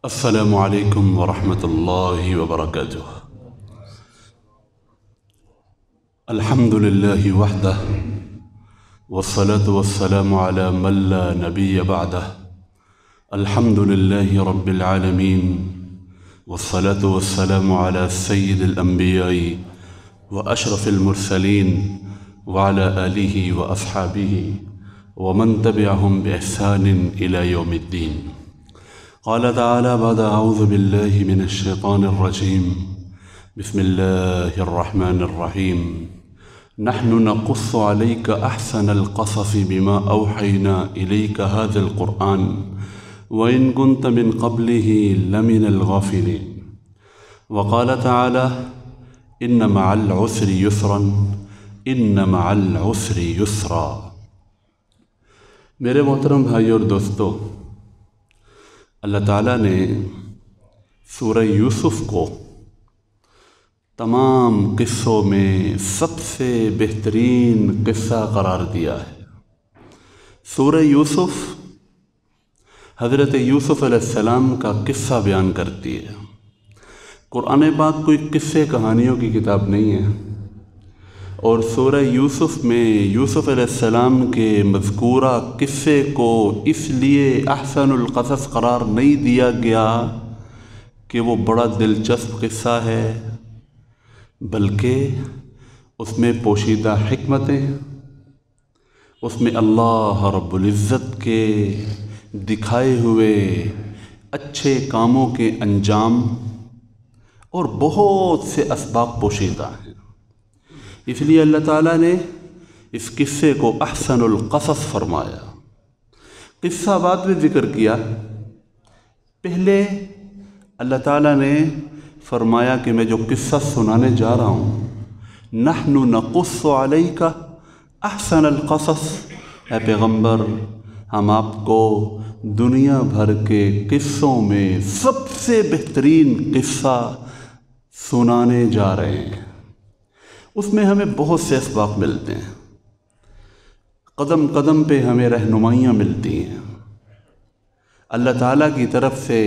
السلام علیکم ورحمۃ اللہ وبرکاتہ۔ الحمد للہ وحدہ والصلاة والسلام علی من لا نبی بعدہ۔ الحمد للہ رب العالمین والصلاة والسلام علی سید الانبیاء واشرف المرسلین وعلى آلہ واصحابہ ومن تبعہم بإحسان إلی یوم الدین۔ قال تعالى بعد أعوذ بالله من الشيطان الرجيم بسم الله الرحمن الرحيم نحن نقص عليك أحسن القصص بما أوحينا إليك هذا القرآن وإن كنت من قبله لمن الغافلين۔ وقال تعالى إن مع العسر يسرا إن مع العسر يسرا۔ میرے محترم بھائی اور دوستو، اللہ تعالیٰ نے سورہ یوسف کو تمام قصوں میں سب سے بہترین قصہ قرار دیا ہے۔ سورہ یوسف حضرت یوسف علیہ السلام کا قصہ بیان کرتی ہے۔ قرآن پاک کوئی قصے کہانیوں کی کتاب نہیں ہے، اور سورہ یوسف میں یوسف علیہ السلام کے مذکورہ قصے کو اس لیے احسن القصص قرار نہیں دیا گیا کہ وہ بڑا دلچسپ قصہ ہے، بلکہ اس میں پوشیدہ حکمتیں، اس میں اللہ رب العزت کے دکھائے ہوئے اچھے کاموں کے انجام اور بہت سے اسباب پوشیدہ ہیں۔ اس لیے اللہ تعالیٰ نے اس قصے کو احسن القصص فرمایا۔ قصہ بعد میں ذکر کیا، پہلے اللہ تعالیٰ نے فرمایا کہ میں جو قصہ سنانے جا رہا ہوں، نحن نقص علیک احسن القصص، اے پیغمبر ہم آپ کو دنیا بھر کے قصوں میں سب سے بہترین قصہ سنانے جا رہے ہیں۔ اس میں ہمیں بہت سے اسباق ملتے ہیں، قدم قدم پہ ہمیں رہنمائیاں ملتی ہیں، اللہ تعالیٰ کی طرف سے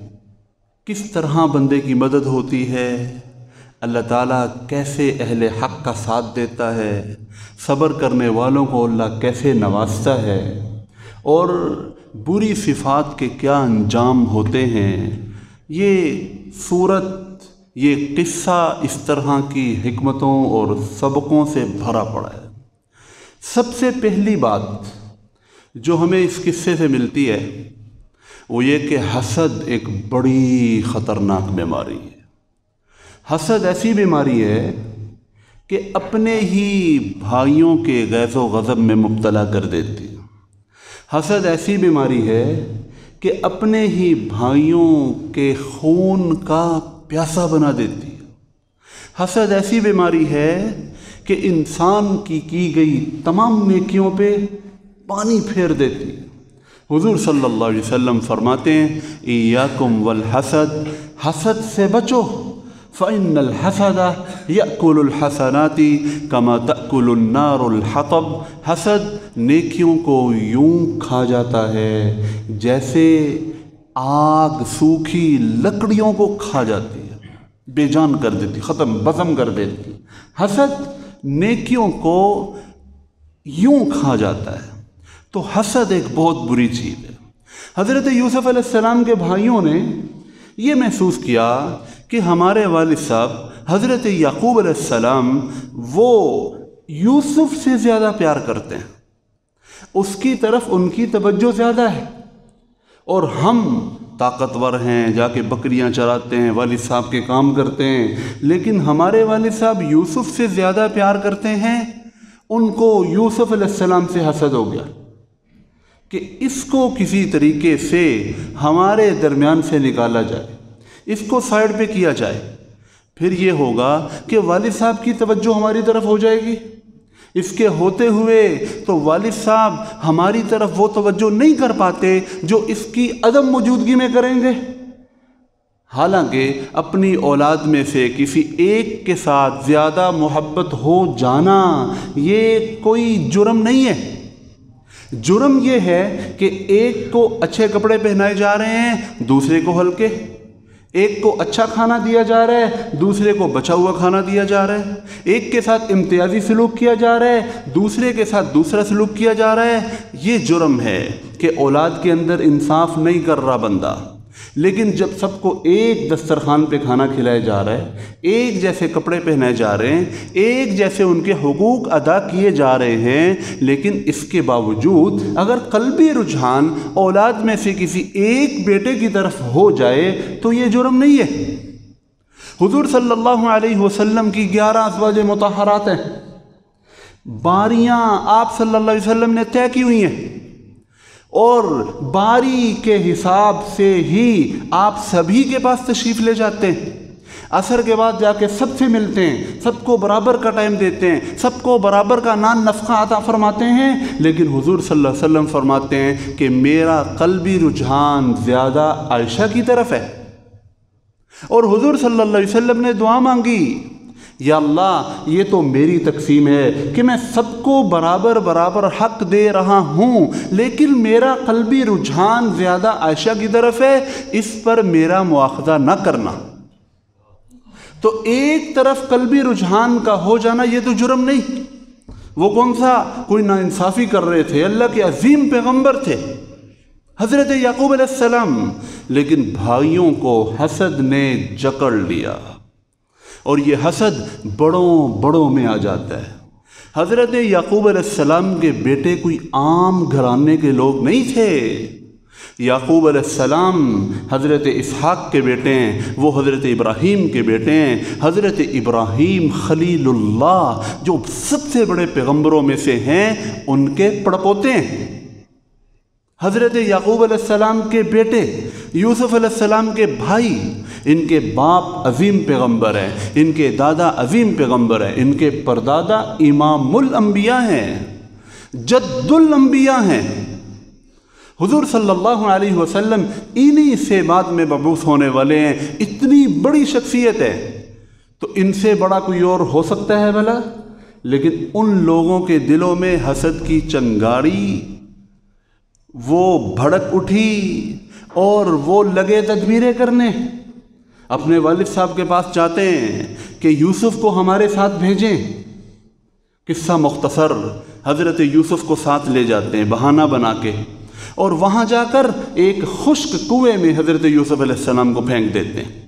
کس طرح بندے کی مدد ہوتی ہے، اللہ تعالیٰ کیسے اہل حق کا ساتھ دیتا ہے، صبر کرنے والوں کو اللہ کیسے نوازتا ہے، اور بری صفات کے کیا انجام ہوتے ہیں۔ یہ صورت، یہ قصہ اس طرح کی حکمتوں اور سبقوں سے بھرا پڑا ہے۔ سب سے پہلی بات جو ہمیں اس قصے سے ملتی ہے وہ یہ کہ حسد ایک بڑی خطرناک بیماری ہے۔ حسد ایسی بیماری ہے کہ اپنے ہی بھائیوں کے غیظ و غضب میں مبتلا کر دیتی ہے۔ حسد ایسی بیماری ہے کہ اپنے ہی بھائیوں کے خون کا پیاسا بنا دیتی ہے۔ حسد ایسی بیماری ہے کہ انسان کی گئی تمام نیکیوں پہ پانی پھیر دیتی ہے۔ حضور صلی اللہ علیہ وسلم فرماتے ہیں ایاکم والحسد، حسد سے بچو، فإن الحسد یأکل الحسنات کما تأکل النار الحطب۔ حسد نیکیوں کو یوں کھا جاتا ہے جیسے آگ سوکھی لکڑیوں کو کھا جاتی ہے، بے جان کر دیتی، ختم بزم کر دیتی۔ حسد نیکیوں کو یوں کھا جاتا ہے، تو حسد ایک بہت بری چیز ہے۔ حضرت یوسف علیہ السلام کے بھائیوں نے یہ محسوس کیا کہ ہمارے والد صاحب حضرت یعقوب علیہ السلام وہ یوسف سے زیادہ پیار کرتے ہیں، اس کی طرف ان کی توجہ زیادہ ہے، اور ہم طاقتور ہیں، جا کے بکریاں چراتے ہیں، والد صاحب کے کام کرتے ہیں، لیکن ہمارے والد صاحب یوسف سے زیادہ پیار کرتے ہیں۔ ان کو یوسف علیہ السلام سے حسد ہو گیا کہ اس کو کسی طریقے سے ہمارے درمیان سے نکالا جائے، اس کو سائڈ پہ کیا جائے، پھر یہ ہوگا کہ والد صاحب کی توجہ ہماری طرف ہو جائے گی۔ اس کے ہوتے ہوئے تو والد صاحب ہماری طرف وہ توجہ نہیں کر پاتے جو اس کی عدم موجودگی میں کریں گے۔ حالانکہ اپنی اولاد میں سے کسی ایک کے ساتھ زیادہ محبت ہو جانا یہ کوئی جرم نہیں ہے، जुर्म ये है कि एक को अच्छे कपड़े पहनाए जा रहे हैं, दूसरे को हल्के, एक को अच्छा खाना दिया जा रहा है, दूसरे को बचा हुआ खाना दिया जा रहा है, एक के साथ इम्तियाजी सलूक किया जा रहा है, दूसरे के साथ दूसरा सलूक किया जा रहा है। ये जुर्म है कि औलाद के अंदर इंसाफ नहीं कर रहा बंदा। लेकिन जब सबको एक दस्तरखान पे खाना खिलाया जा रहा है, एक जैसे कपड़े पहनाए जा रहे हैं, एक जैसे उनके हुकूक अदा किए जा रहे हैं, लेकिन इसके बावजूद अगर कल्बी रुझान औलाद में से किसी एक बेटे की तरफ हो जाए तो ये जुर्म नहीं है। हुजूर सल्लल्लाहु अलैहि वसल्लम की 11 अज़वाज मुतहरात हैं, बारियां आप सल्लल्लाहु अलैहि वसल्लम ने तय की हुई हैं, और बारी के हिसाब से ही आप सभी के पास तशरीफ़ ले जाते हैं। असर के बाद जाके सबसे मिलते हैं, सबको बराबर का टाइम देते हैं, सबको बराबर का नान नफ़क़ा अता फरमाते हैं। लेकिन हुजूर सल्लल्लाहु अलैहि वसल्लम फरमाते हैं कि मेरा क़ल्बी रुझान ज़्यादा आयशा की तरफ है। और हुजूर सल्लल्लाहु अलैहि वसल्लम ने दुआ मांगी, या अल्लाह ये तो मेरी तकसीम है कि मैं सबको बराबर बराबर हक दे रहा हूँ, लेकिन मेरा क़ल्बी रुझान ज़्यादा आयशा की तरफ है, इस पर मेरा मुआख़ज़ा न करना। तो एक तरफ क़ल्बी रुझान का हो जाना ये तो जुर्म नहीं। वो कौन सा कोई नाइंसाफ़ी कर रहे थे, अल्लाह के अजीम पैगम्बर थे हज़रत याक़ूब अलैहिस्सलाम, लेकिन भाइयों को हसद ने जकड़ लिया और ये हसद बड़ों बड़ों में आ जाता है। हज़रत याक़ूब अलैहिस्सलाम के बेटे कोई आम घराने के लोग नहीं थे। याक़ूब अलैहिस्सलाम हज़रत इसहाक़ के बेटे हैं, वो हज़रत इब्राहीम के बेटे हैं। हज़रत इब्राहीम खलीलुल्लाह जो सबसे बड़े पैगम्बरों में से हैं, उनके पड़पोते हैं। हज़रत याक़ूब अलैहिस्सलाम के बेटे यूसुफ़ अलैहिस्सलाम के भाई, इनके बाप अज़ीम पैगम्बर हैं, इनके दादा अज़ीम पैगम्बर हैं, इनके परदादा इमामुल अंबिया हैं, जद्दुल अंबिया हैं। हुज़ूर सल्लल्लाहु अलैहि वसल्लम इन्हीं से बाद में मबूस होने वाले हैं। इतनी बड़ी शख्सियत है, तो इनसे बड़ा कोई और हो सकता है भला? लेकिन उन लोगों के दिलों में हसद की चिंगारी वो भड़क उठी और वो लगे तदबीरें करने। अपने वालिद साहब के पास जाते हैं कि यूसुफ़ को हमारे साथ भेजें। किस्सा मुख्तसर, हज़रत यूसुफ़ को साथ ले जाते हैं बहाना बना के, और वहाँ जाकर एक खुश्क कुएं में हज़रत यूसुफ़ अलैहिस्सलाम को फेंक देते हैं।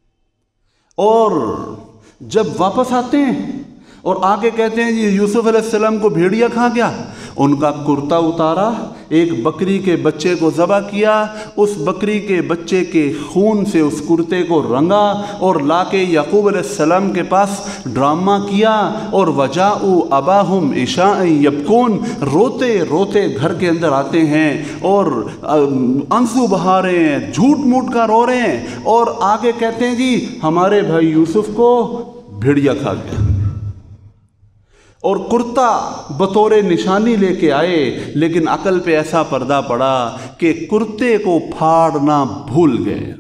और जब वापस आते हैं और आके कहते हैं जी यूसुफ़ अलैहिस्सलाम को भेड़िया खा गया, उनका कुर्ता उतारा, एक बकरी के बच्चे को ज़बह किया, उस बकरी के बच्चे के खून से उस कुर्ते को रंगा और लाके याक़ूब अलैहिस्सलाम के पास ड्रामा किया। और वजाऊ अबाहुम इशाअन यबकून, रोते रोते घर के अंदर आते हैं और आंसू बहा रहे हैं, झूठ मूठ का रो रहे हैं, और आगे कहते हैं जी हमारे भाई यूसुफ़ को भेड़िया खा गया। और कुर्ता बतौरे निशानी लेके आए, लेकिन अकल पे ऐसा पर्दा पड़ा कि कुर्ते को फाड़ना भूल गए।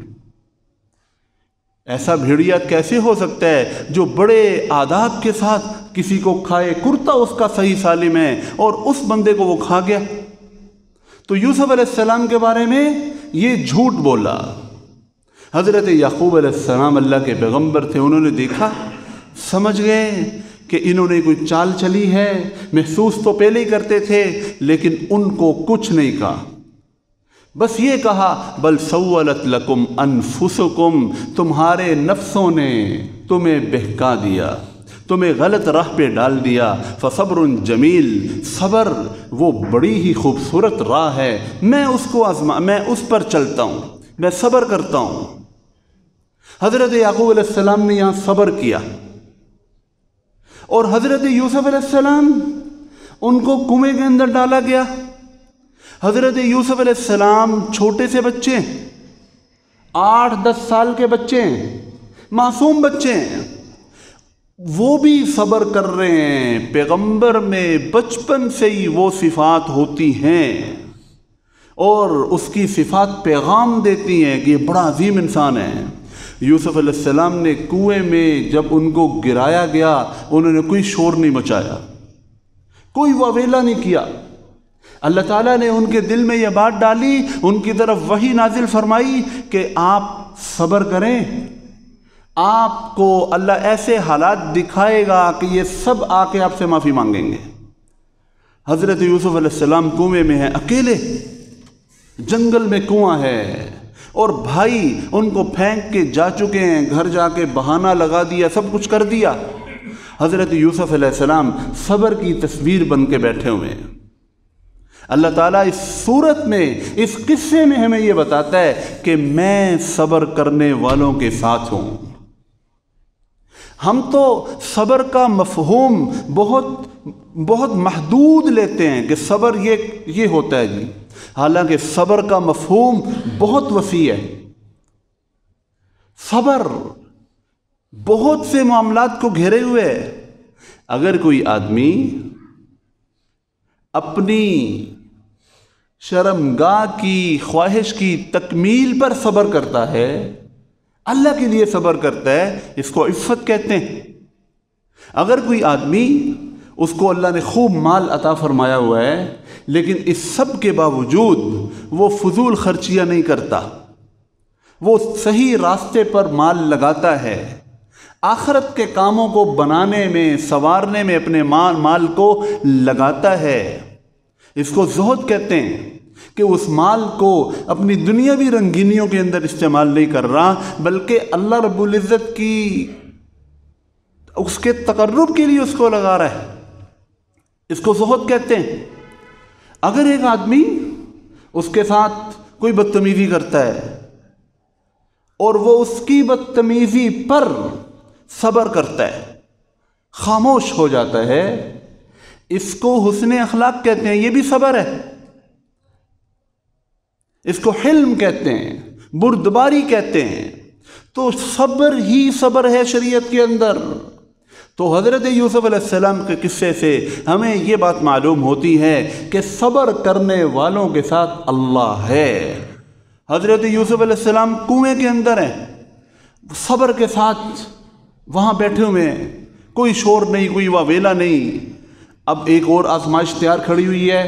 ऐसा भेड़िया कैसे हो सकता है जो बड़े आदाब के साथ किसी को खाए, कुर्ता उसका सही सालिम है, और उस बंदे को वो खा गया। तो यूसुफ़ अलैहिस्सलाम के बारे में ये झूठ बोला। हज़रत याक़ूब अलैहिस्सलाम अल्लाह के पैगम्बर थे, उन्होंने देखा, समझ गए कि इन्होंने कोई चाल चली है। महसूस तो पहले ही करते थे, लेकिन उनको कुछ नहीं कहा, बस ये कहा बल सव्वलत लकुम अनफुसुकुम, तुम्हारे नफ्सों ने तुम्हें बहका दिया, तुम्हें गलत राह पे डाल दिया। फ़सब्रुन जमील, सब्र वो बड़ी ही खूबसूरत राह है, मैं उस पर चलता हूँ, मैं सब्र करता हूँ। हज़रत याक़ूब अलैहिस्सलाम ने यहाँ सब्र किया, और हज़रत यूसुफ़ अलैहिस्सलाम उनको कुएं के अंदर डाला गया। हज़रत यूसुफ़ अलैहिस्सलाम छोटे से बच्चे, 8-10 साल के बच्चे, मासूम बच्चे, वो भी सब्र कर रहे हैं। पैगंबर में बचपन से ही वो सिफ़ात होती हैं और उसकी सिफ़ात पैगाम देती हैं कि बड़ा अजीम इंसान है। यूसुफ़ अलैहिस्सलाम ने कुएं में जब उनको गिराया गया, उन्होंने कोई शोर नहीं मचाया, कोई वावेला नहीं किया। اللہ تعالیٰ نے ان کے دل میں یہ بات ڈالی، ان کی طرف وحی نازل فرمائی کہ آپ صبر کریں، آپ کو اللہ ایسے حالات دکھائے گا کہ یہ سب آ کے آپ سے معافی مانگیں گے۔ حضرت یوسف علیہ السلام کنویں میں ہیں، اکیلے، جنگل میں کنواں ہے، اور بھائی ان کو پھینک کے جا چکے ہیں، گھر جا کے بہانہ لگا دیا، سب کچھ کر دیا۔ حضرت یوسف علیہ السلام صبر کی تصویر بن کے بیٹھے ہوئے ہیں۔ اللہ تعالیٰ اس صورت میں، اس قصے میں ہمیں یہ بتاتا ہے کہ میں صبر کرنے والوں کے ساتھ ہوں۔ ہم تو صبر کا مفہوم بہت محدود لیتے ہیں کہ صبر یہ ہوتا ہے جی، حالانکہ صبر کا مفہوم بہت وسیع ہے۔ صبر بہت سے معاملات کو گھیرے ہوئے ہے۔ اگر کوئی آدمی اپنی شرمگاہ کی خواہش کی تکمیل پر صبر کرتا ہے، اللہ کے لیے صبر کرتا ہے، اس کو عفت کہتے ہیں۔ اگر کوئی آدمی، اس کو اللہ نے خوب مال عطا فرمایا ہوا ہے، لیکن اس سب کے باوجود وہ فضول خرچیاں نہیں کرتا، وہ صحیح راستے پر مال لگاتا ہے، آخرت کے کاموں کو بنانے میں، سنوارنے میں اپنے مال کو لگاتا ہے، اس کو زہد کہتے ہیں کہ اس مال کو اپنی دنیاوی رنگینیوں کے اندر استعمال نہیں کر رہا، بلکہ اللہ رب العزت کی اس کے تقرب کے لیے اس کو لگا رہا ہے، اس کو زہد کہتے ہیں۔ اگر ایک آدمی اس کے ساتھ کوئی بدتمیزی کرتا ہے اور وہ اس کی بدتمیزی پر صبر کرتا ہے، خاموش ہو جاتا ہے، اس کو حسن اخلاق کہتے ہیں، یہ بھی صبر ہے۔ اس کو حلم کہتے ہیں، بردباری کہتے ہیں۔ تو صبر ہی صبر ہے شریعت کے اندر۔ تو حضرت یوسف علیہ السلام کے قصے سے ہمیں یہ بات معلوم ہوتی ہے کہ صبر کرنے والوں کے ساتھ اللہ ہے۔ حضرت یوسف علیہ السلام کنویں کے اندر ہیں، صبر کے ساتھ وہاں بیٹھے ہوئے ہیں، کوئی شور نہیں، کوئی واویلا نہیں۔ اب ایک اور آزمائش تیار کھڑی ہوئی ہے،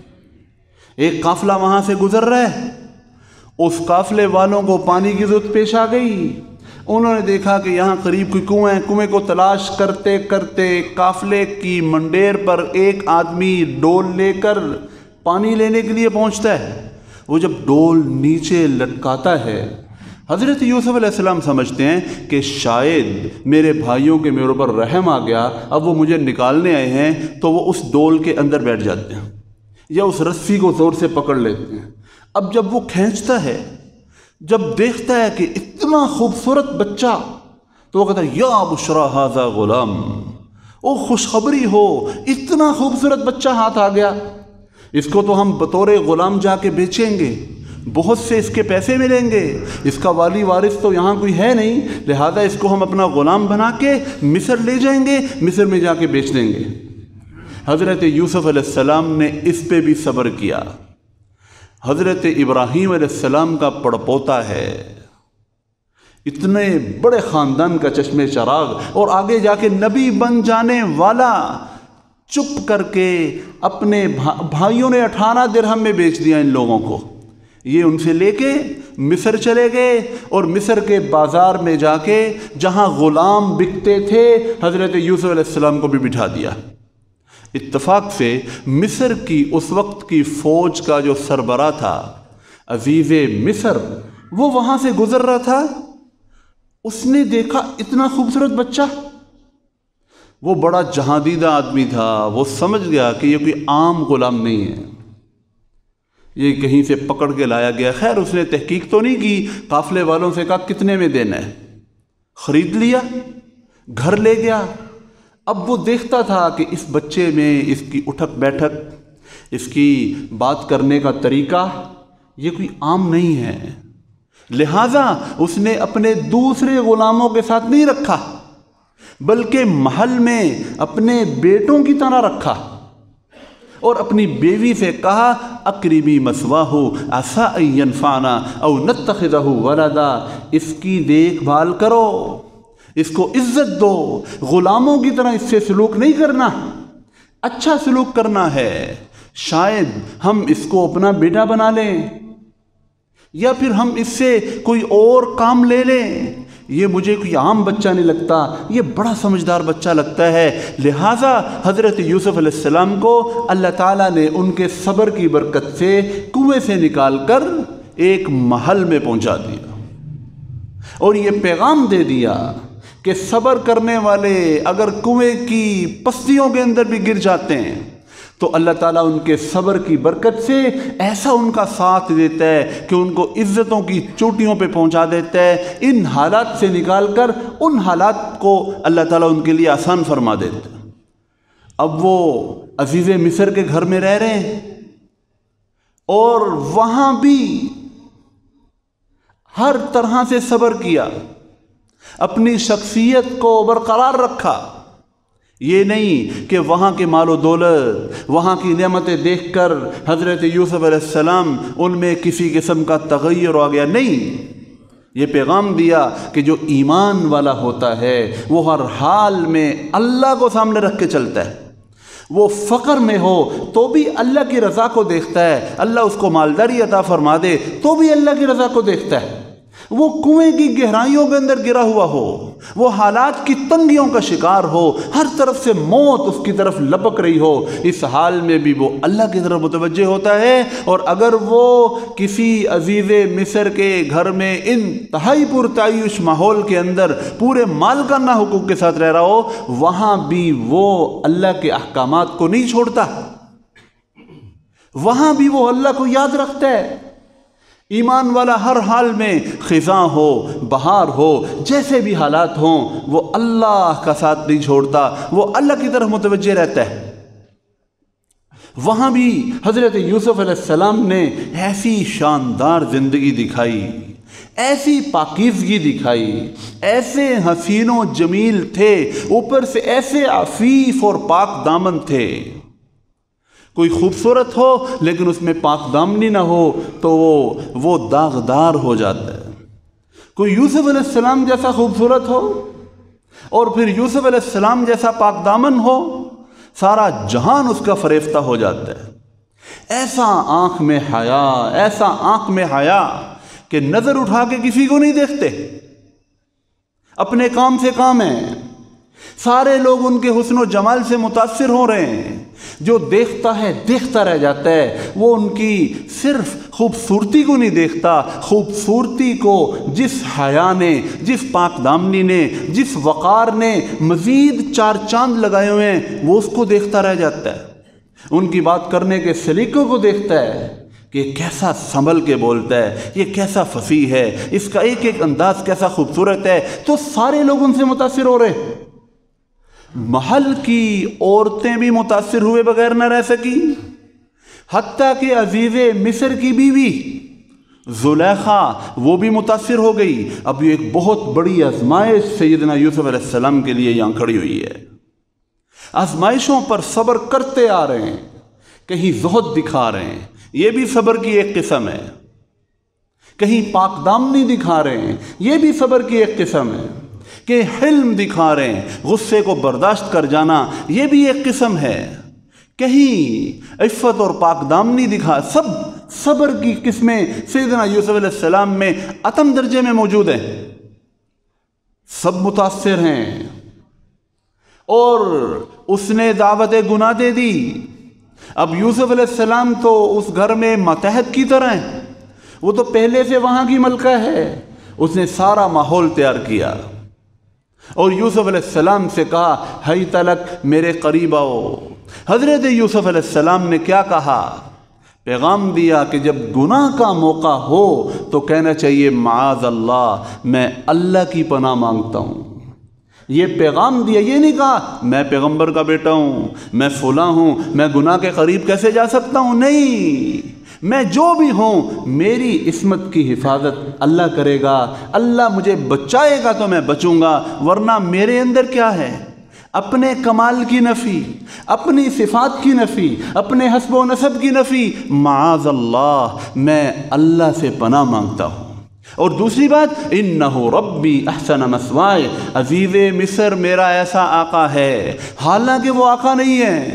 ایک قافلہ وہاں سے گزر رہا ہے، اس قافلے والوں کو پانی کی ضرورت پیش آ گئی۔ انہوں نے دیکھا کہ یہاں قریب کوئی کنواں ہے، کنویں کو تلاش کرتے کرتے قافلے کی منڈیر پر ایک آدمی ڈول لے کر پانی لینے کے لیے پہنچتا ہے۔ وہ جب ڈول نیچے لٹکاتا ہے، حضرت یوسف علیہ السلام سمجھتے ہیں کہ شاید میرے بھائیوں کے میرے اوپر رحم آ گیا، اب وہ مجھے نکالنے آئے ہیں، تو وہ اس ڈول کے اندر بیٹھ جاتے ہیں یا اس رسی کو زور سے پکڑ لیتے ہیں۔ اب جب وہ کھینچتا ہے، جب دیکھتا ہے کہ اتنا خوبصورت بچہ، تو وہ کہتا ہے یا بشرا ھذا غلام، او خوشخبری ہو، اتنا خوبصورت بچہ ہاتھ آ گیا، اس کو تو ہم بطور غلام جا کے بیچیں گے، بہت سے اس کے پیسے ملیں گے، اس کا والی وارث تو یہاں کوئی ہے نہیں، لہذا اس کو ہم اپنا غلام بنا کے مصر لے جائیں گے، مصر میں جا کے بیچ دیں گے۔ حضرت یوسف علیہ السلام نے اس پہ بھی صبر کیا۔ حضرت ابراہیم علیہ السلام کا پڑپوتا ہے، اتنے بڑے خاندان کا چشمے چراغ، اور آگے جا کے نبی بن جانے والا، چپ کر کے اپنے بھائیوں نے 18 درہم میں بیچ دیا ان لوگوں کو۔ یہ ان سے لے کے مصر چلے گئے، اور مصر کے بازار میں جا کے جہاں غلام بکتے تھے، حضرت یوسف علیہ السلام کو بھی بٹھا دیا۔ اتفاق سے مصر کی اس وقت کی فوج کا جو سربراہ تھا، عزیز مصر، وہ وہاں سے گزر رہا تھا، اس نے دیکھا اتنا خوبصورت بچہ، وہ بڑا جہاندیدہ آدمی تھا، وہ سمجھ گیا کہ یہ کوئی عام غلام نہیں ہے، یہ کہیں سے پکڑ کے لایا گیا۔ خیر اس نے تحقیق تو نہیں کی، قافلے والوں سے کہا کتنے میں دینا ہے، خرید لیا، گھر لے گیا۔ اب وہ دیکھتا تھا کہ اس بچے میں اس کی اٹھک بیٹھک، اس کی بات کرنے کا طریقہ، یہ کوئی عام نہیں ہے، لہٰذا اس نے اپنے دوسرے غلاموں کے ساتھ نہیں رکھا، بلکہ محل میں اپنے بیٹوں کی طرح رکھا، اور اپنی بیوی سے کہا اکرمی مثواہ عسیٰ ان ینفعنا او نتخذہ ولدا، اس کی دیکھ بھال کرو، اس کو عزت دو، غلاموں کی طرح اس سے سلوک نہیں کرنا، اچھا سلوک کرنا ہے، شاید ہم اس کو اپنا بیٹا بنا لیں یا پھر ہم اس سے کوئی اور کام لے لیں. یہ مجھے کوئی عام بچہ نہیں لگتا، یہ بڑا سمجھدار بچہ لگتا ہے. لہٰذا حضرت یوسف علیہ السلام کو اللہ تعالیٰ نے ان کے صبر کی برکت سے کنویں سے نکال کر ایک محل میں پہنچا دیا اور یہ پیغام دے دیا کہ صبر کرنے والے اگر کنویں کی پستیوں کے اندر بھی گر جاتے ہیں تو اللہ تعالیٰ ان کے صبر کی برکت سے ایسا ان کا ساتھ دیتا ہے کہ ان کو عزتوں کی چوٹیوں پہ پہنچا دیتا ہے. ان حالات سے نکال کر ان حالات کو اللہ تعالیٰ ان کے لیے آسان فرما دیتا ہے. اب وہ عزیز مصر کے گھر میں رہ رہے ہیں اور وہاں بھی ہر طرح سے صبر کیا، اپنی شخصیت کو برقرار رکھا. یہ نہیں کہ وہاں کے مال و دولت، وہاں کی نعمتیں دیکھ کر حضرت یوسف علیہ السلام ان میں کسی قسم کا تغیر آ گیا. نہیں، یہ پیغام دیا کہ جو ایمان والا ہوتا ہے وہ ہر حال میں اللہ کو سامنے رکھ کے چلتا ہے. وہ فقر میں ہو تو بھی اللہ کی رضا کو دیکھتا ہے، اللہ اس کو مالداری عطا فرما دے تو بھی اللہ کی رضا کو دیکھتا ہے. وہ کنویں کی گہرائیوں کے اندر گرا ہوا ہو، وہ حالات کی تنگیوں کا شکار ہو، ہر طرف سے موت اس کی طرف لپک رہی ہو، اس حال میں بھی وہ اللہ کی طرف متوجہ ہوتا ہے. اور اگر وہ کسی عزیز مصر کے گھر میں انتہائی پرتعیش ماحول کے اندر پورے مالکانہ حقوق کے ساتھ رہ رہا ہو، وہاں بھی وہ اللہ کے احکامات کو نہیں چھوڑتا، وہاں بھی وہ اللہ کو یاد رکھتا ہے. ایمان والا ہر حال میں خزاں ہو بہار ہو جیسے بھی حالات ہوں وہ اللہ کا ساتھ نہیں چھوڑتا، وہ اللہ کی طرف متوجہ رہتا ہے. وہاں بھی حضرت یوسف علیہ السلام نے ایسی شاندار زندگی دکھائی، ایسی پاکیزگی دکھائی، ایسے حسین و جمیل تھے، اوپر سے ایسے عفیف اور پاک دامن تھے. کوئی خوبصورت ہو لیکن اس میں پاک دامنی نہ ہو تو وہ داغدار ہو جاتا ہے. کوئی یوسف علیہ السلام جیسا خوبصورت ہو اور پھر یوسف علیہ السلام جیسا پاک دامن ہو، سارا جہان اس کا فریفتہ ہو جاتا ہے. ایسا آنکھ میں حیا، ایسا آنکھ میں حیا کہ نظر اٹھا کے کسی کو نہیں دیکھتے، اپنے کام سے کام ہیں. سارے لوگ ان کے حسن و جمال سے متاثر ہو رہے ہیں. جو دیکھتا ہے دیکھتا رہ جاتا ہے. وہ ان کی صرف خوبصورتی کو نہیں دیکھتا، خوبصورتی کو جس حیا نے، جس پاک دامنی نے، جس وقار نے مزید 4 چاند لگائے ہوئے ہیں وہ اس کو دیکھتا رہ جاتا ہے. ان کی بات کرنے کے سلیقوں کو دیکھتا ہے کہ یہ کیسا سنبھل کے بولتا ہے، یہ کیسا فصیح ہے، اس کا ایک ایک انداز کیسا خوبصورت ہے. تو سارے لوگ ان سے متاثر ہو رہے ہیں. محل کی عورتیں بھی متاثر ہوئے بغیر نہ رہ سکی، حتیٰ کہ عزیز مصر کی بیوی زلیخا وہ بھی متاثر ہو گئی. اب یہ ایک بہت بڑی آزمائش سیدنا یوسف علیہ السلام کے لیے یہاں کھڑی ہوئی ہے. آزمائشوں پر صبر کرتے آ رہے ہیں، کہیں زہد دکھا رہے ہیں، یہ بھی صبر کی ایک قسم ہے. کہیں پاک دامنی دکھا رہے ہیں، یہ بھی صبر کی ایک قسم ہے. کہ حلم دکھا رہے ہیں، غصے کو برداشت کر جانا، یہ بھی ایک قسم ہے. کہیں عفت اور پاک دامنی دکھا، سب صبر کی قسمیں سیدنا یوسف علیہ السلام میں اتم درجے میں موجود ہیں. سب متاثر ہیں. اور اس نے دعوت گناہ دے دی. اب یوسف علیہ السلام تو اس گھر میں ماتحت کی طرح ہیں، وہ تو پہلے سے وہاں کی ملکہ ہے. اس نے سارا ماحول تیار کیا اور یوسف علیہ السلام سے کہا ہئی تلک میرے قریب آؤ. حضرت یوسف علیہ السلام نے کیا کہا؟ پیغام دیا کہ جب گناہ کا موقع ہو تو کہنا چاہیے معاذ اللہ، میں اللہ کی پناہ مانگتا ہوں. یہ پیغام دیا، یہ نہیں کہا میں پیغمبر کا بیٹا ہوں، میں فلاں ہوں، میں گناہ کے قریب کیسے جا سکتا ہوں. نہیں، میں جو بھی ہوں میری عصمت کی حفاظت اللہ کرے گا، اللہ مجھے بچائے گا تو میں بچوں گا، ورنہ میرے اندر کیا ہے؟ اپنے کمال کی نفی، اپنی صفات کی نفی، اپنے حسب و نسب کی نفی. معاذ اللہ، میں اللہ سے پناہ مانگتا ہوں. اور دوسری بات، انہو ربی احسن مثوائے، عزیز مصر میرا ایسا آقا ہے، حالانکہ وہ آقا نہیں ہے.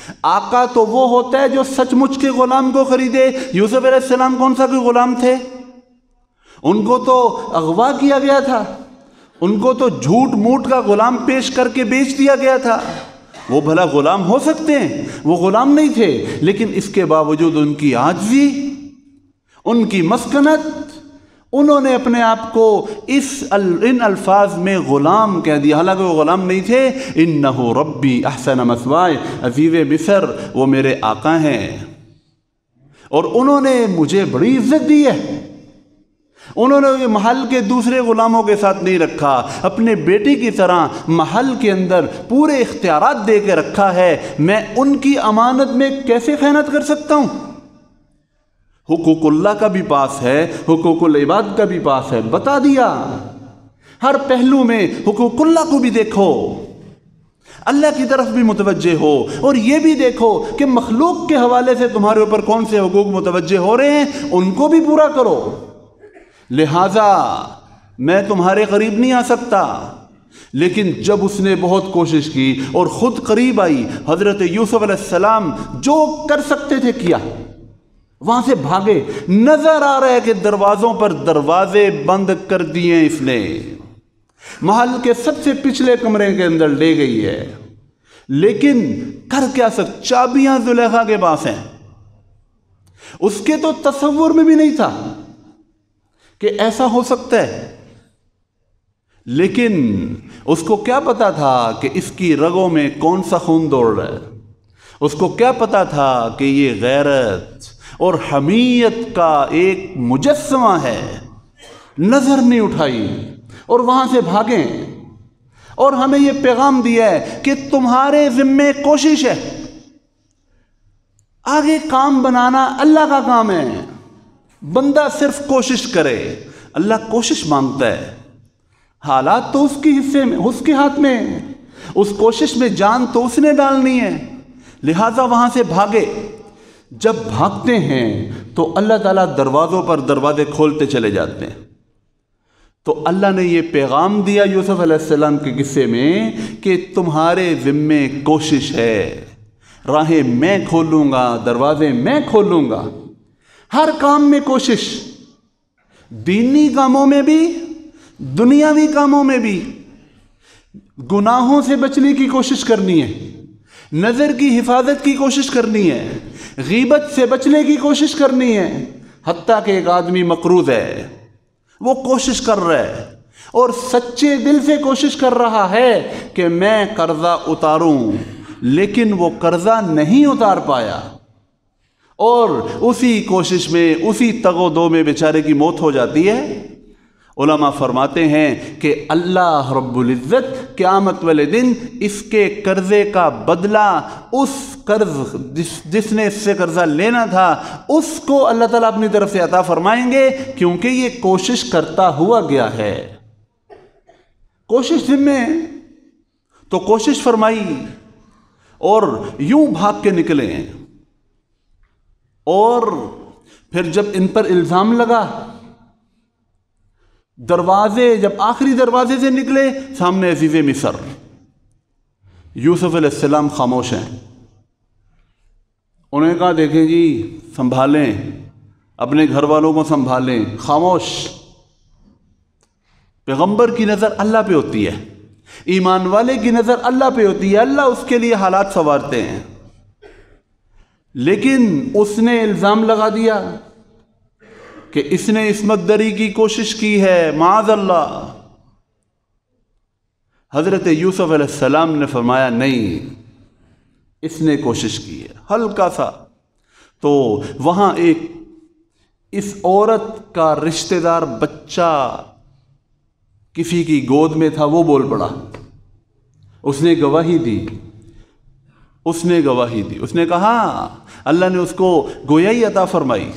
آقا تو وہ ہوتا ہے جو سچ مچ کے غلام کو خریدے۔ یوسف علیہ السلام کون سا کوئی غلام تھے؟ ان کو تو اغوا کیا گیا تھا، ان کو تو جھوٹ موٹ کا غلام پیش کر کے بیچ دیا گیا تھا۔ وہ بھلا غلام ہو سکتے ہیں؟ وہ غلام نہیں تھے، لیکن اس کے باوجود ان کی عاجزی، ان کی مسکنت، انہوں نے اپنے آپ کو ان الفاظ میں غلام کہہ دیا، حالانکہ وہ غلام نہیں تھے۔ انہ ربی احسن مثوائے، عزیز مصر وہ میرے آقا ہیں، اور انہوں نے مجھے بڑی عزت دی ہے۔ انہوں نے محل کے دوسرے غلاموں کے ساتھ نہیں رکھا، اپنے بیٹی کی طرح محل کے اندر پورے اختیارات دے کے رکھا ہے۔ میں ان کی امانت میں کیسے خیانت کر سکتا ہوں؟ حقوق اللہ کا بھی پاس ہے، حقوق العباد کا بھی پاس ہے، بتا دیا۔ ہر پہلو میں حقوق اللہ کو بھی دیکھو، اللہ کی طرف بھی متوجہ ہو، اور یہ بھی دیکھو کہ مخلوق کے حوالے سے تمہارے اوپر کون سے حقوق متوجہ ہو رہے ہیں، ان کو بھی پورا کرو۔ لہذا میں تمہارے قریب نہیں آ سکتا۔ لیکن جب اس نے بہت کوشش کی اور خود قریب آئی، حضرت یوسف علیہ السلام جو کر سکتے تھے کیا، وہاں سے بھاگے۔ نظر آ رہا ہے کہ دروازوں پر دروازے بند کر دیے اس نے، محل کے سب سے پچھلے کمرے کے اندر لے گئی ہے، لیکن کر کیا چابیاں زلیخا کے پاس ہیں۔ اس کے تو تصور میں بھی نہیں تھا کہ ایسا ہو سکتا ہے، لیکن اس کو کیا پتا تھا کہ اس کی رگوں میں کون سا خون دوڑ رہا ہے؟ اس کو کیا پتا تھا کہ یہ غیرت اور حمیت کا ایک مجسمہ ہے؟ نظر نہیں اٹھائی اور وہاں سے بھاگیں، اور ہمیں یہ پیغام دیا ہے کہ تمہارے ذمے کوشش ہے، آگے کام بنانا اللہ کا کام ہے، بندہ صرف کوشش کرے۔ اللہ کوشش مانگتا ہے، حالات تو اس کے حصے میں، اس کے ہاتھ میں، اس کوشش میں جان تو اس نے ڈالنی ہے۔ لہٰذا وہاں سے بھاگے۔ جب بھاگتے ہیں تو اللہ تعالیٰ دروازوں پر دروازے کھولتے چلے جاتے ہیں۔ تو اللہ نے یہ پیغام دیا یوسف علیہ السلام کے قصے میں کہ تمہارے ذمے کوشش ہے، راہیں میں کھولوں گا، دروازے میں کھولوں گا۔ ہر کام میں کوشش، دینی کاموں میں بھی، دنیاوی کاموں میں بھی۔ گناہوں سے بچنے کی کوشش کرنی ہے، نظر کی حفاظت کی کوشش کرنی ہے، غیبت سے بچنے کی کوشش کرنی ہے۔ حتیٰ کہ ایک آدمی مقروض ہے، وہ کوشش کر رہا ہے اور سچے دل سے کوشش کر رہا ہے کہ میں قرضہ اتاروں، لیکن وہ قرضہ نہیں اتار پایا، اور اسی کوشش میں، اسی تگ و دو میں بیچارے کی موت ہو جاتی ہے۔ علماء فرماتے ہیں کہ اللہ رب العزت قیامت والے دن اس کے قرضے کا بدلہ، اس قرض جس نے اس سے قرضہ لینا تھا، اس کو اللہ تعالیٰ اپنی طرف سے عطا فرمائیں گے، کیونکہ یہ کوشش کرتا ہوا گیا ہے۔ کوشش ذمہ ہے تو کوشش فرمائی، اور یوں بھاگ کے نکلے ہیں۔ اور پھر جب ان پر الزام لگا، دروازے، جب آخری دروازے سے نکلے، سامنے عزیز مصر یوسف علیہ السلام خاموش ہیں۔ انہوں نے کہا دیکھیں جی، سنبھالیں اپنے گھر والوں کو، سنبھالیں، خاموش۔ پیغمبر کی نظر اللہ پہ ہوتی ہے، ایمان والے کی نظر اللہ پہ ہوتی ہے، اللہ اس کے لیے حالات سنوارتے ہیں۔ لیکن اس نے الزام لگا دیا کہ اس نے عصمت دری کی کوشش کی ہے، معاذ اللہ۔ حضرت یوسف علیہ السلام نے فرمایا نہیں، اس نے کوشش کی ہے ہلکا سا۔ تو وہاں ایک اس عورت کا رشتہ دار بچہ کسی کی گود میں تھا، وہ بول پڑا، اس نے گواہی دی، اس نے گواہی دی، اس نے کہا، اللہ نے اس کو گویائی عطا فرمائی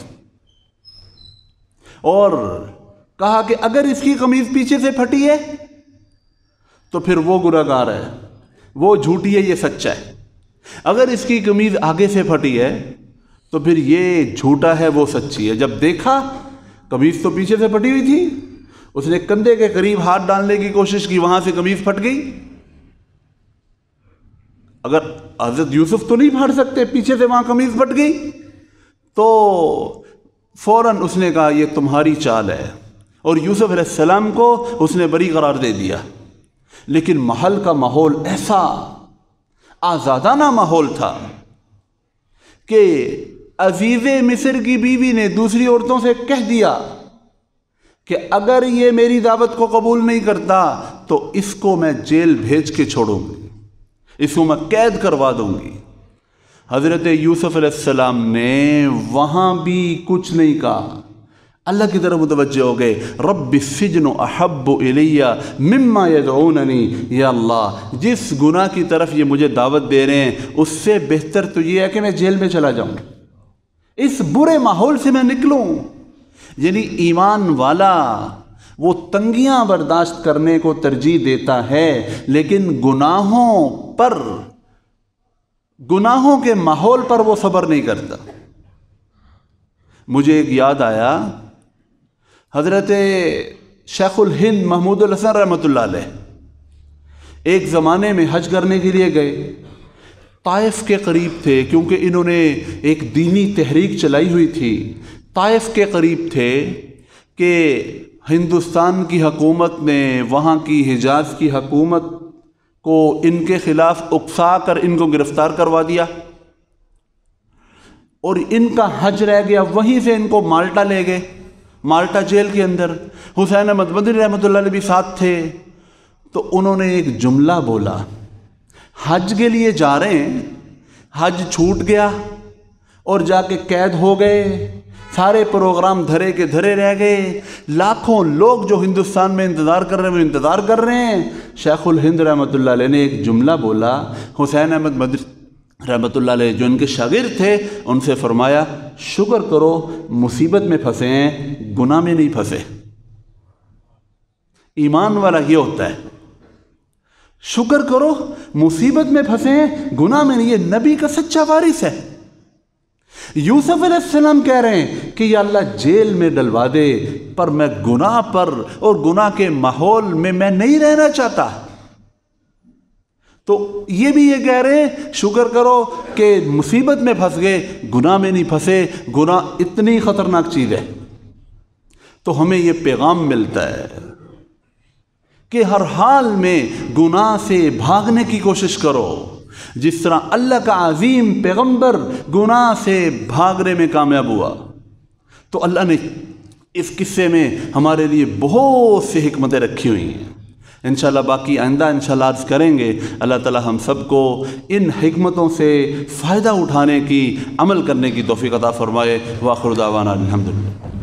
اور کہا کہ اگر اس کی قمیض پیچھے سے پھٹی ہے تو پھر وہ گنہگار ہے، وہ جھوٹی ہے، یہ سچا ہے۔ اگر اس کی قمیض آگے سے پھٹی ہے تو پھر یہ جھوٹا ہے، وہ سچی ہے۔ جب دیکھا قمیض تو پیچھے سے پھٹی ہوئی تھی، اس نے کندھے کے قریب ہاتھ ڈالنے کی کوشش کی، وہاں سے قمیض پھٹ گئی۔ اگر حضرت یوسف تو نہیں پھاڑ سکتے، پیچھے سے وہاں قمیض پھٹ گئی، تو فوراً اس نے کہا یہ تمہاری چال ہے، اور یوسف علیہ السلام کو اس نے بری قرار دے دیا۔ لیکن محل کا ماحول ایسا آزادانہ ماحول تھا کہ عزیز مصر کی بیوی نے دوسری عورتوں سے کہہ دیا کہ اگر یہ میری دعوت کو قبول نہیں کرتا تو اس کو میں جیل بھیج کے چھوڑوں گی، اس کو میں قید کروا دوں گی۔ حضرت یوسف علیہ السلام نے وہاں بھی کچھ نہیں کہا، اللہ کی طرف متوجہ ہو گئے، رب السجن احب الی مما یدعوننی، یا اللہ جس گناہ کی طرف یہ مجھے دعوت دے رہے ہیں اس سے بہتر تو یہ ہے کہ میں جیل میں چلا جاؤں، اس برے ماحول سے میں نکلوں۔ یعنی ایمان والا وہ تنگیاں برداشت کرنے کو ترجیح دیتا ہے، لیکن گناہوں کے ماحول پر وہ صبر نہیں کرتا۔ مجھے ایک یاد آیا، حضرت شیخ الہند محمود الحسن رحمۃ اللہ علیہ ایک زمانے میں حج کرنے کے لیے گئے، طائف کے قریب تھے، کیونکہ انہوں نے ایک دینی تحریک چلائی ہوئی تھی، طائف کے قریب تھے کہ ہندوستان کی حکومت نے وہاں کی حجاز کی حکومت کو ان کے خلاف اکسا کر ان کو گرفتار کروا دیا، اور ان کا حج رہ گیا، وہیں سے ان کو مالٹا لے گئے، مالٹا جیل کے اندر۔ حسین احمد مدنی رحمۃ اللہ علیہ بھی ساتھ تھے، تو انہوں نے ایک جملہ بولا، حج کے لیے جا رہے ہیں، حج چھوٹ گیا اور جا کے قید ہو گئے، سارے پروگرام دھرے کے دھرے رہ گئے، لاکھوں لوگ جو ہندوستان میں انتظار کر رہے ہیں وہ انتظار کر رہے ہیں۔ شیخ الہند رحمۃ اللہ علیہ نے ایک جملہ بولا، حسین احمد مدنی رحمۃ اللہ علیہ جو ان کے شاگرد تھے ان سے فرمایا، شکر کرو مصیبت میں پھنسے ہیں، گناہ میں نہیں پھنسے۔ ایمان والا یہ ہوتا ہے، شکر کرو مصیبت میں پھنسے ہیں، گناہ میں نہیں۔ یہ نبی کا سچا وارث ہے۔ یوسف علیہ السلام کہہ رہے ہیں کہ یا اللہ جیل میں ڈلوا دے، پر میں گناہ پر اور گناہ کے ماحول میں نہیں رہنا چاہتا۔ تو یہ بھی یہ کہہ رہے ہیں شکر کرو کہ مصیبت میں پھنس گئے، گناہ میں نہیں پھنسے، گناہ اتنی خطرناک چیز ہے۔ تو ہمیں یہ پیغام ملتا ہے کہ ہر حال میں گناہ سے بھاگنے کی کوشش کرو، جس طرح اللہ کا عظیم پیغمبر گناہ سے بھاگنے میں کامیاب ہوا۔ تو اللہ نے اس قصے میں ہمارے لیے بہت سی حکمتیں رکھی ہوئی ہیں، انشاءاللہ باقی آئندہ انشاءاللہ عرض کریں گے۔ اللہ تعالی ہم سب کو ان حکمتوں سے فائدہ اٹھانے کی، عمل کرنے کی توفیق عطا فرمائے۔ وآخر دعوانا الحمدللہ۔